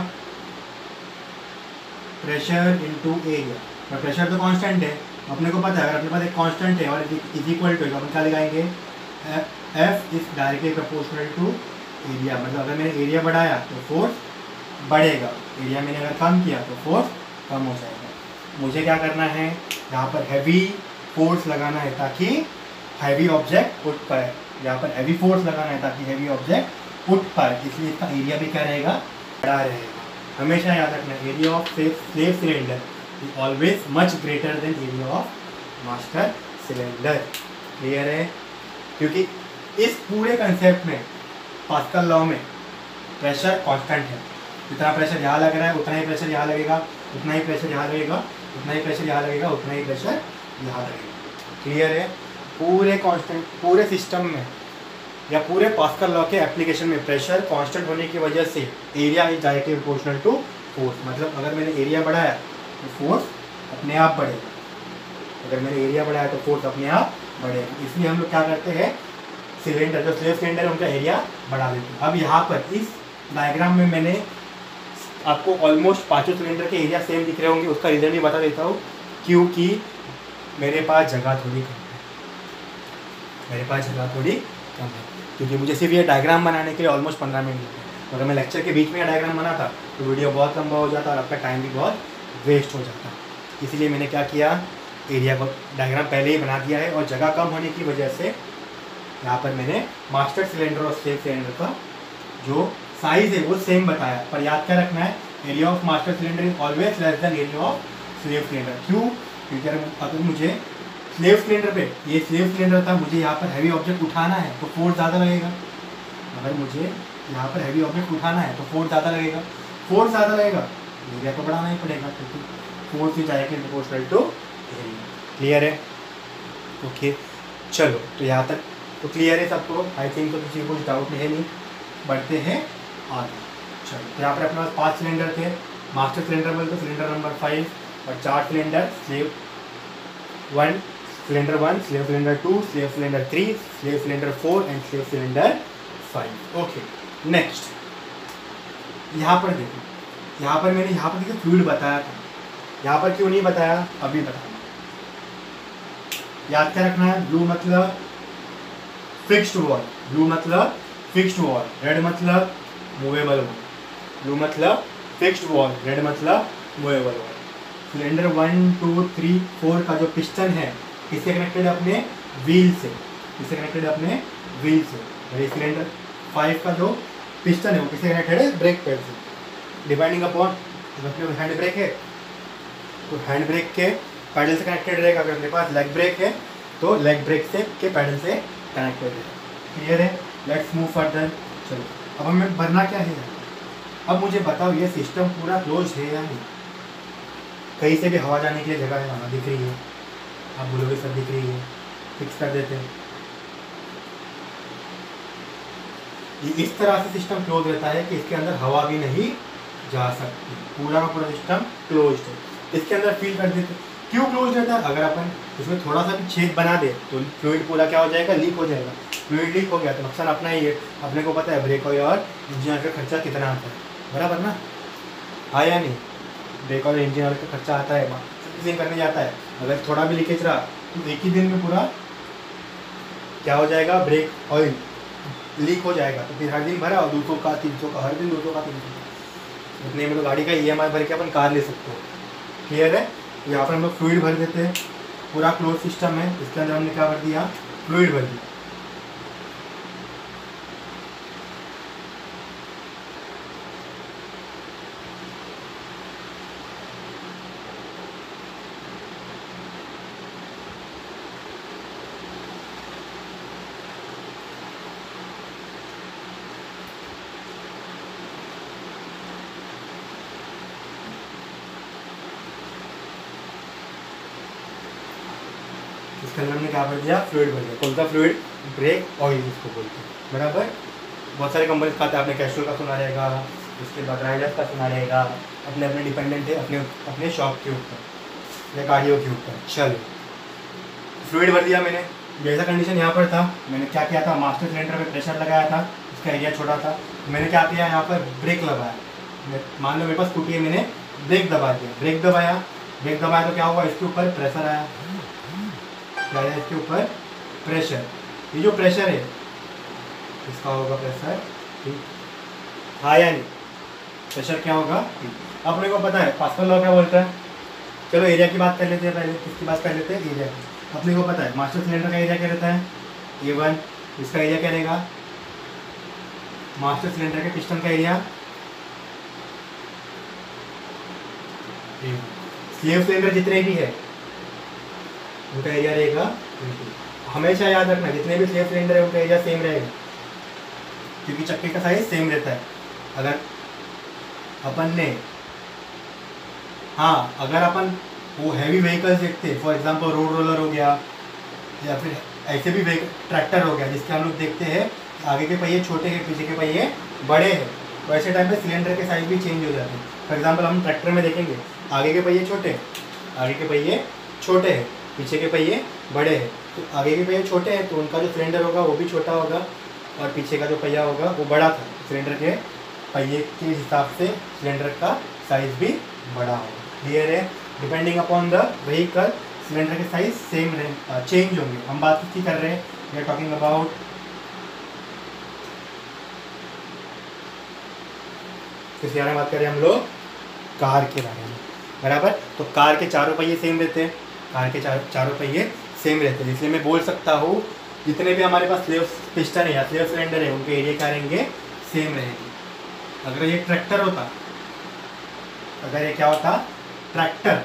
प्रेशर इनटू एरिया। और प्रेशर तो कांस्टेंट है, अपने को पता है। अगर अपने पास एक कांस्टेंट है और इज इक्वल टू, अपन क्या लगाएंगे, F is directly proportional to area. मतलब अगर मैंने एरिया बढ़ाया तो फोर्स बढ़ेगा, एरिया मैंने अगर कम किया तो फोर्स कम हो जाएगा। मुझे क्या करना है, यहाँ पर हैवी फोर्स लगाना है ताकि हैवी ऑब्जेक्ट उठ पाए। यहाँ पर हैवी फोर्स लगाना है ताकि हैवी ऑब्जेक्ट उठ पाए, इसलिए इसका एरिया भी क्या रहेगा, बड़ा रहेगा। हमेशा याद रखना, area of slave cylinder is always much greater than area of master cylinder. Clear है? क्योंकि इस पूरे कंसेप्ट में, पास्कल लॉ में, प्रेशर कांस्टेंट है। जितना प्रेशर यहाँ लग रहा है उतना ही प्रेशर यहाँ लगेगा, उतना ही प्रेशर यहाँ लगेगा, उतना ही प्रेशर यहाँ लगेगा, उतना ही प्रेशर यहाँ लगेगा। क्लियर है? पूरे कांस्टेंट, पूरे सिस्टम में या पूरे पास्कल लॉ के एप्लीकेशन में प्रेशर कांस्टेंट होने की वजह से area is directly proportional to force. मतलब अगर मैंने एरिया बढ़ाया तो फोर्स अपने आप बढ़ेगा, अगर मैंने एरिया बढ़ाया तो फोर्स अपने आप बढ़ेगा। इसलिए हम लोग क्या करते हैं, सिलेंडर जो स्लेव सिलेंडर है उनका एरिया बढ़ा देते हैं। अब यहाँ पर इस डायग्राम में मैंने आपको ऑलमोस्ट पांचों सिलेंडर के एरिया सेम दिख रहे होंगे। उसका रीज़न भी बता देता हूँ, क्योंकि मेरे पास जगह थोड़ी कम है, क्योंकि मुझे सिर्फ ये डायग्राम बनाने के लिए ऑलमोस्ट 15 मिनट लगे। अगर मैं लेक्चर के बीच में डायग्राम बनाता तो वीडियो बहुत लंबा हो जाता और आपका टाइम भी बहुत वेस्ट हो जाता। इसलिए मैंने क्या किया, एरिया को डायग्राम पहले ही बना दिया है, और जगह कम होने की वजह से यहाँ पर मैंने मास्टर सिलेंडर और स्लेव सिलेंडर का जो साइज है वो सेम बताया। पर याद क्या रखना है, area of master cylinder is always less than area of slave cylinder. क्यों? क्योंकि अगर मुझे स्लेव सिलेंडर पे, ये स्लेव सिलेंडर था, मुझे यहाँ पर हैवी ऑब्जेक्ट उठाना है तो फोर्स ज़्यादा लगेगा। अगर मुझे यहाँ पर हैवी ऑब्जेक्ट उठाना है तो फोर्स ज़्यादा लगेगा, एरिया तो बढ़ाना ही पड़ेगा, क्योंकि force is directly proportional to area. Clear है? ओके, चलो तो यहाँ तक तो क्लियर है सबको, आई थिंक। तो किसी को कुछ डाउट है नहीं, बढ़ते हैं आगे। चलो, तो यहाँ पर अपने पास 5 सिलेंडर थे। मास्टर सिलेंडर बोलते सिलेंडर नंबर 5, और 4 cylinder, slave 1, cylinder 1, slave cylinder 2, slave cylinder 3, slave cylinder 4 and slave cylinder 5। Okay, next यहाँ पर देखो, यहाँ पर मैंने देखिए फ्लूइड बताया था, यहाँ पर क्यों नहीं बताया अभी बताना। याद क्या रखना है, ब्लू मतलब फिक्स्ड वॉल, ब्लू मतलब फिक्स्ड वॉल, रेड मतलब मूवेबल वॉल। ब्लू मतलब फिक्स्ड वॉल, रेड मतलब मूवेबल वॉल। सिलेंडर 1, 2, 3, 4 का जो पिस्टन है किससे कनेक्टेड है, अपने व्हील से। किससे कनेक्टेड है, अपने व्हील से। और ये सिलेंडर 5 का जो पिस्टन है वो किससे कनेक्टेड है, ब्रेक पैड से। डिपेंडिंग अपॉन, अपने हैंड ब्रेक है तो हैंड ब्रेक के पैडल से कनेक्टेड रहेगा। अगर अपने पास लेग ब्रेक है तो लेग ब्रेक से के पैडल से कनेक्टेड है। क्लियर है? Let's move further. चलो, अब हमें भरना क्या है। अब मुझे बताओ, ये सिस्टम पूरा क्लोज है या नहीं? कहीं से भी हवा जाने के लिए जगह है, वहाँ दिख रही है। आप बोलोगे सर दिख रही है, फिक्स कर देते हैं। ये इस तरह से सिस्टम क्लोज रहता है कि इसके अंदर हवा भी नहीं जा सकती। पूरा का पूरा सिस्टम क्लोज है। इसके अंदर फील कर देते। क्यों क्लोज रहता है? अगर अपन इसमें थोड़ा सा भी छेद बना दे तो फ्लूइड पूरा क्या हो जाएगा, लीक हो जाएगा। फ्लूइड लीक हो गया तो नुकसान अपना ही है। अपने को पता है ब्रेक ऑयल और इंजन ऑयल का खर्चा कितना आता है, बराबर ना? हाँ या नहीं? ब्रेक ऑयल इंजन ऑयल का खर्चा आता है, सर्विसिंग करने जाता है। अगर थोड़ा भी लीकेज रहा तो एक ही दिन में पूरा क्या हो जाएगा, ब्रेक ऑयल लीक हो जाएगा। तो फिर हर दिन भरा और 200 का 300 का, हर दिन 200 का 300 का। इतने में तो गाड़ी का EMI भर के अपन कार ले सकते हो। क्लियर है? यहाँ पर हम लोग फ्लूइड भर देते हैं, पूरा क्लोज सिस्टम है, इसके अंदर हमने क्या भर दिया, फ्लूइड भर दिया। इसके अंदर हमने क्या भर दिया, फ्लूइड भर दिया। कौन सा फ्लूइड? ब्रेक ऑयल इसको बोलते हैं, बराबर। बहुत सारे कंपनी खाते हैं, आपने कैस्ट्रोल का सुना रहेगा, उसके बाद राइडर्स का सुना रहेगा। अपने अपने डिपेंडेंट है अपने अपने शॉप के ऊपर या गाड़ियों के ऊपर। चलो फ्लूइड भर दिया मैंने। जैसा कंडीशन यहाँ पर था, मैंने क्या किया था, मास्टर सिलेंडर में प्रेशर लगाया था, इसका एरिया छोटा था। मैंने क्या किया, यहाँ पर ब्रेक लगाया। मान लो मेरे पास स्कूटी है, मैंने ब्रेक दबा दिया। ब्रेक दबाया तो क्या हुआ, इसके ऊपर प्रेशर आया। क्या है इसके ऊपर? प्रेशर। ये जो प्रेशर है इसका होगा प्रेशर, ठीक? हाँ या नहीं? प्रेशर क्या होगा? अपने को पता है पास्कल लॉ क्या बोलता है। चलो एरिया की बात कर लेते हैं, पहले किसकी बात कर लेते हैं, एरिया की। अपने को पता है मास्टर सिलेंडर का एरिया क्या रहता है, A1। इसका एरिया क्या रहेगा, मास्टर सिलेंडर के पिस्टन का एरिया। स्लेव सिलेंडर जितने भी है उनका एरिया रहेगा। हमेशा याद रखना, जितने भी स्लेव सिलेंडर है उनका एरिया सेम रहेगा, क्योंकि चक्के का साइज सेम रहता है। अगर अपन ने अगर अपन वो हैवी व्हीकल्स देखते, फॉर एग्जांपल रोड रोलर हो गया या फिर ऐसे भी ट्रैक्टर हो गया, जिसके हम लोग देखते हैं आगे के पहिए छोटे हैं, पीछे के पहिए बड़े हैं, तो ऐसे टाइम पे सिलेंडर के साइज भी चेंज हो जाते हैं। फॉर एग्जांपल हम ट्रैक्टर में देखेंगे आगे के पहिए छोटे हैं, पीछे के पहिए बड़े हैं। तो आगे के पहिए छोटे हैं तो उनका जो सिलेंडर होगा वो भी छोटा होगा, और पीछे का जो पहिया होगा वो बड़ा था। सिलेंडर के पहिए के हिसाब से सिलेंडर का साइज भी बड़ा होगा। क्लियर है? Depending upon the vehicle cylinder के साइज सेम चेंज होंगे। हम बात किसकी कर रहे हैं, वी आर टॉकिंग अबाउट किसके बारे में बात कर रहे हैं हम लोग, कार के बारे में, बराबर। तो कार के चारों पहिए सेम रहते हैं, चारों पहिए सेम रहते हैं, इसलिए मैं बोल सकता हूँ जितने भी हमारे पास स्लेव पिस्टन है या स्लेव सिलेंडर है उनके एरिया क्या रहेंगे, सेम रहेंगे। अगर ये ट्रैक्टर होता, अगर ये क्या होता, ट्रैक्टर,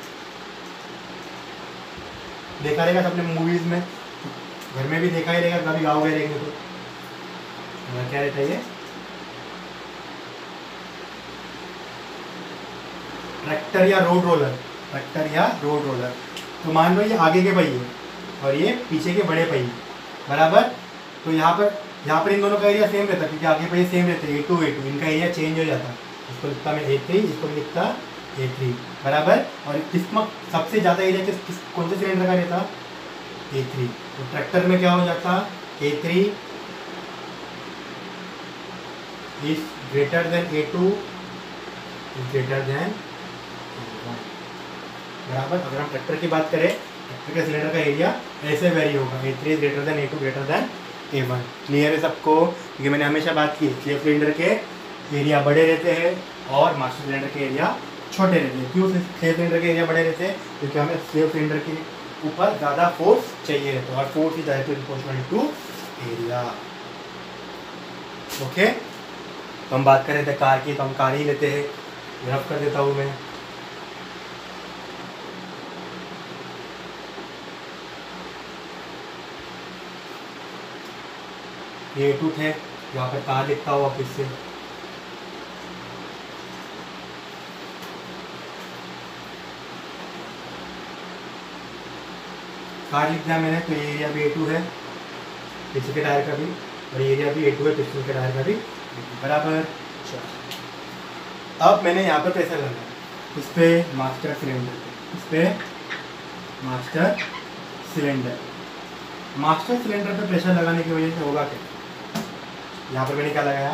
देखा रहेगा सबने मूवीज में, घर में भी देखा ही रहेगा, कभी गाँव गए रहेंगे तो क्या रहता है ये ट्रैक्टर या रोड रोलर। तो मान लो ये आगे के पहिए और ये पीछे के बड़े पहिए, बराबर। तो यहाँ पर इन दोनों का एरिया सेम रहता, क्योंकि आगे पहिए सेम रहते हैं, A2 इनका एरिया चेंज हो जाता। इसको लिखता मैं A3, इसको भी लिखता A3, बराबर। और किसमें सबसे ज़्यादा एरिया कौन से सिलेंडर का रहता, A3। तो ट्रैक्टर में क्या हो जाता, A3 is greater than A2 is greater than A1, बराबर। अगर हम ट्रैक्टर की बात करें, ट्रैक्टर के सिलेंडर का एरिया ऐसे वेरी होगा, A3 is greater than A2 greater than A1। Clear है सबको? क्योंकि मैंने हमेशा बात की स्लेव सिलेंडर के एरिया बड़े रहते हैं और मास्टर सिलेंडर के एरिया छोटे रहते हैं। क्यों स्लेव सिलेंडर के एरिया बड़े रहते हैं? क्योंकि हमें स्लेव सिलेंडर के ऊपर ज़्यादा फोर्स चाहिए रहता है, और force is directly proportional to area. Okay, तो हम बात कर रहे थे कार की, तो हम कार ही लेते हैं। रफ कर देता हूँ मैं। ये A2 थे, यहाँ पर कार लिखता हूँ वापिस से। कार लिख दिया मैंने, तो ये एरिया भी A2 है पीछे के टायर का भी, और ये एरिया भी A2 है पिछले के टायर का भी, बराबर। अब मैंने यहाँ पर प्रेशर लगाया, इस पर मास्टर सिलेंडर, इस पर मास्टर सिलेंडर। मास्टर सिलेंडर पे प्रेशर लगाने की वजह से होगा क्या? यहाँ पर मैंने क्या लगाया,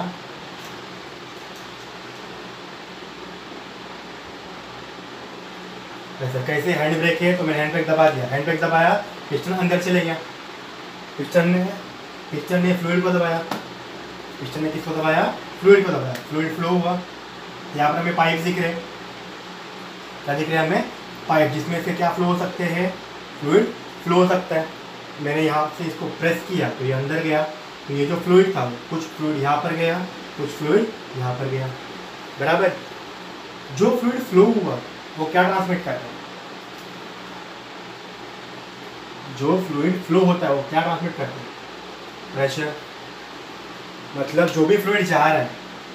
प्रेशर। कैसे? हैंड ब्रेक है तो मैंने हैंड ब्रेक दबा दिया, हैंड ब्रेक दबाया, पिस्टन अंदर चले गया, पिस्टन ने फ्लूइड को दबाया, पिस्टन ने किसको दबाया? फ्लूइड को दबाया, फ्लूइड फ्लो हुआ। यहाँ पर हमें पाइप दिख रहे, क्या दिख रहे हैं हमें? पाइप, जिसमें से क्या फ्लो हो सकते हैं? फ्लूइड फ्लो हो सकता है। मैंने यहाँ से इसको प्रेस किया तो ये अंदर गया, तो ये जो फ्लूइड था कुछ फ्लूइड यहाँ पर गया, कुछ फ्लूइड यहाँ पर गया, बराबर। जो फ्लूइड फ्लो हुआ वो क्या ट्रांसमिट कर रहा है? जो फ्लूइड फ्लो होता है वो क्या ट्रांसमिट करता है? प्रेशर। मतलब जो भी फ्लूइड जा रहा है,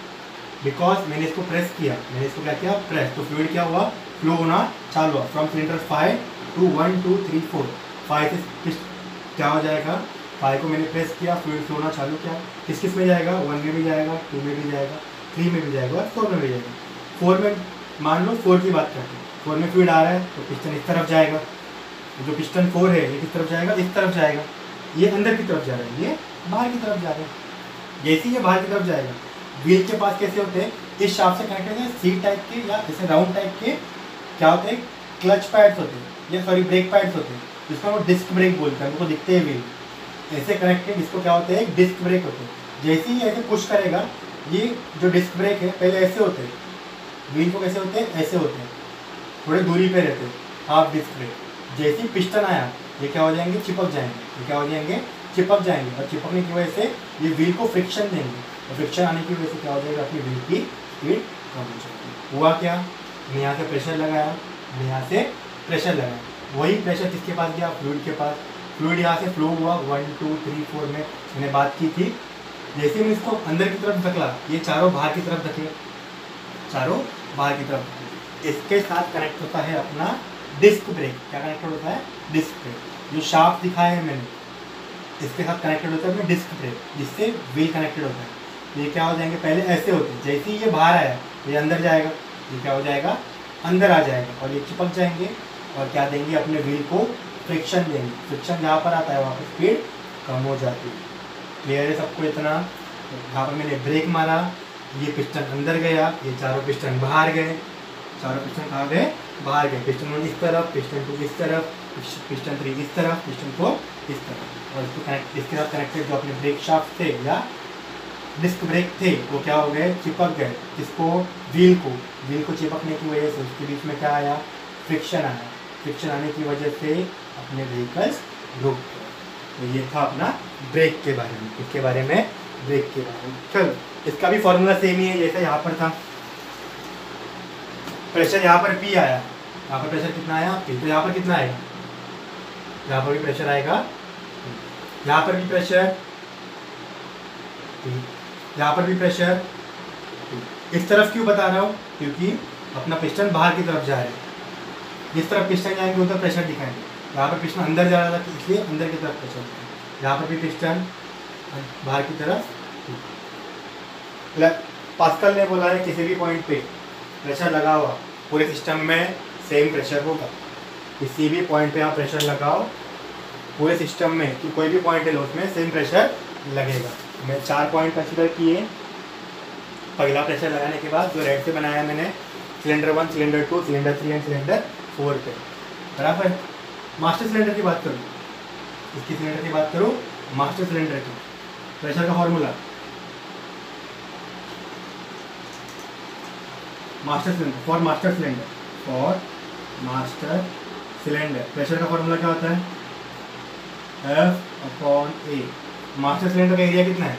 बिकॉज मैंने इसको प्रेस किया, मैंने इसको क्या किया? प्रेस, तो फ्लूइड क्या हुआ? फ्लो होना चालू हुआ फ्रॉम सिलेंडर 5 to 1 2 3 4। 5 से क्या हो जाएगा? 5 को मैंने प्रेस किया, फ्लूइड फ्लो होना चालू किया। किस किस में जाएगा? 1 में भी जाएगा, 2 में भी जाएगा, 3 में भी जाएगा, 4 में भी जाएगा। 4 में मान लो 4 की बात करते हैं, 4 में फ्लूइड आ रहा है तो पिस्टन इस तरफ जाएगा, जो पिस्टन 4 है ये किस तरफ जाएगा? इस तरफ जाएगा। ये अंदर की तरफ जा रहा है, ये बाहर की तरफ जा रहा है। जैसे ही ये बाहर की तरफ जाएगा, व्हील के पास कैसे होते हैं? इस शाफ्ट से कनेक्टेड है, सी टाइप के या जैसे राउंड टाइप के क्या होते हैं? क्लच पैड्स होते हैं, या सॉरी ब्रेक पैड्स होते हैं, जिसको हम डिस्क ब्रेक बोलते हैं, हमको दिखते हैं व्हील ऐसे कनेक्टेड, इसको क्या होते हैं? डिस्क ब्रेक होते हैं। जैसे ही ऐसे पुश करेगा, ये जो डिस्क ब्रेक है पहले ऐसे होते हैं, व्हील को कैसे होते हैं? ऐसे होते हैं, थोड़े दूरी पे रहते हैं, हाफ डिस्क ब्रेक। जैसे ही पिस्टन आया, ये क्या हो जाएंगे? चिपक जाएंगे। ये क्या हो जाएंगे? चिपक जाएंगे, और चिपकने की वजह से ये व्हील को फ्रिक्शन देंगे, और फ्रिक्शन आने की वजह से क्या हो जाएगा? अपनी व्हील की स्पीड कम हो जाएगी। हुआ क्या? मैंने यहाँ से प्रेशर लगाया, मैंने यहाँ से प्रेशर लगाया, वही प्रेशर किसके पास गया? फ्लूइड के पास। फ्लूइड यहाँ से फ्लो हुआ 1 2 3 4 में मैंने बात की थी। जैसे मैं इसको अंदर की तरफ धकला, ये चारों बाहर की तरफ धके, चारों बाहर की तरफ। इसके साथ कनेक्ट होता है अपना डिस्क ब्रेक। क्या कनेक्ट होता है? Disc brake. जो शाफ्ट दिखाया है मैंने, इसके साथ कनेक्टेड होता है अपने डिस्क ब्रेक, जिससे व्हील कनेक्टेड होता है। ये क्या हो जाएंगे? पहले ऐसे होते हैं, जैसे ही ये बाहर आया ये अंदर जाएगा, ये क्या हो जाएगा? अंदर आ जाएगा, और ये चिपक जाएंगे, और क्या देंगे? अपने व्हील को फ्रिक्शन देंगे। फ्रिक्शन जहाँ पर आता है वहाँ पर स्पीड कम हो जाती है। क्लियर है सबको इतना? यहाँ पर मैंने ब्रेक मारा, ये पिस्टन अंदर गया, ये चारों पिस्टन बाहर गए। चारों पिस्टन कहाँ गए? बाहर गए। पिस्टन 1 इस तरफ, पिस्टन 2 इस तरफ, पिस्टन 3 इस तरफ, पिस्टन 4 इस तरफ। और इसको कनेक्ट, इसके साथ कनेक्टेड जो अपने ब्रेक शाफ्ट थे या डिस्क ब्रेक थे, वो क्या हो गए? चिपक गए। इसको व्हील को चिपकने की वजह से उसके बीच में क्या आया? फ्रिक्शन आया। फ्रिक्शन आने की वजह से अपने व्हीकल्स रुक गए। तो ये था अपना ब्रेक के बारे में। इसके बारे में ब्रेक के बारे में। चलो, इसका भी फॉर्मूला सेम ही है जैसा यहाँ पर था। प्रेशर यहाँ पर P आया, यहाँ पर प्रेशर कितना आया? P। तो यहाँ पर कितना आएगा? यहाँ पर भी प्रेशर आएगा, यहाँ पर भी प्रेशर, यहाँ पर भी प्रेशर। इस तरफ क्यों बता रहा हूँ? क्योंकि अपना पिस्टन बाहर की तरफ जा रहा है, जिस तरफ पिस्टन जाएंगे उधर प्रेशर दिखाएंगे। यहाँ पर पिस्टन अंदर जा रहा था इसलिए अंदर की तरफ प्रेशर दिखाएंगे। यहाँ पर भी पिस्टन बाहर की तरफ। पास्कल ने बोला है किसी भी पॉइंट पे प्रेशर लगा हुआ पूरे सिस्टम में सेम प्रेशर होगा। किसी भी पॉइंट पे आप प्रेशर लगाओ पूरे सिस्टम में, कि कोई भी पॉइंट है लो उसमें सेम प्रेशर लगेगा। मैं 4 पॉइंट कंसिडर किए। पहला प्रेशर लगाने के बाद जो रेड से बनाया मैंने, cylinder 1, cylinder 2, cylinder 3 and cylinder 4 पे, बराबर। मास्टर सिलेंडर की बात करूँ, इसकी सिलेंडर की बात करूँ, मास्टर सिलेंडर की प्रेशर का formula, master cylinder for master cylinder pressure का फॉर्मूला क्या होता है? F/A। मास्टर सिलेंडर का एरिया कितना है?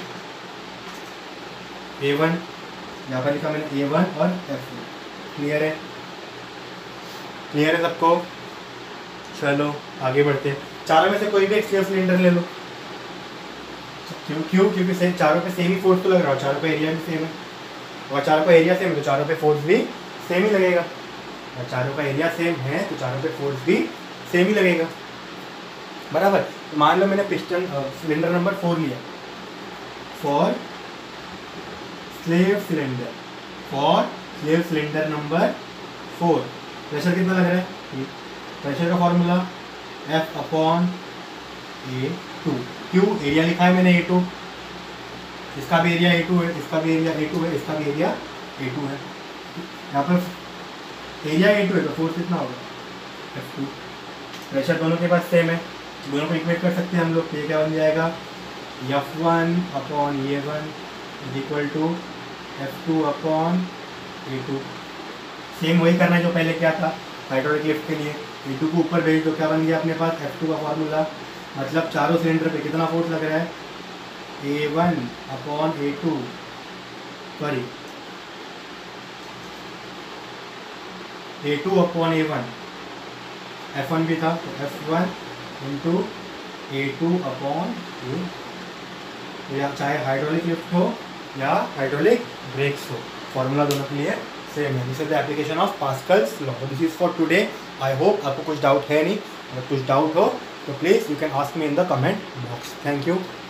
A1, यहाँ पर लिखा मैंने A1 और F1। क्लियर है? क्लियर है सबको? चलो आगे बढ़ते हैं। चारों में से कोई भी एक सिलेंडर ले लो। क्यों? क्योंकि चारों पे सेम ही फोर्स तो लग रहा है, चारों पे एरिया भी सेम है, और चारों का एरिया सेम है तो चारों पे फोर्स भी सेम ही लगेगा। और चारों का एरिया सेम है तो चारों पे फोर्स भी सेम ही लगेगा, बराबर। तो मान लो मैंने पिस्टन सिलेंडर नंबर 4 लिया, for slave cylinder number 4। Pressure कितना लग रहा है? प्रेशर का फॉर्मूला A2। क्यों एरिया लिखा है मैंने A2, इसका भी एरिया A2 है, इसका भी एरिया A2 है, इसका भी एरिया A2 है। यहाँ पर एरिया A2 है तो फोर्स कितना होगा F2। प्रेशर दोनों के पास सेम है, दोनों को इक्वेट कर सकते हैं हम लोग। ये क्या बन जाएगा F1/A1 is equal to F2/A2। Same वही करना है जो पहले क्या था हाइड्रोलिक लिफ्ट के लिए। A2 को ऊपर भेज दो, क्या बन गया अपने पास F2 का फार्मूला। मतलब चारों सिलेंडर पे कितना फोर्स लग रहा है A1/A2 सॉरी A2/A1। F1 भी था तो F1 इंटू A2/A, या चाहे हाइड्रोलिक लिफ्ट हो या हाइड्रोलिक ब्रेक्स हो, फॉर्मूला दोनों के लिए सेम है। This is the application of Pascal's law. This is for today. I hope आपको कुछ डाउट है नहीं, अगर कुछ डाउट हो तो please you can ask me in the comment box. Thank you.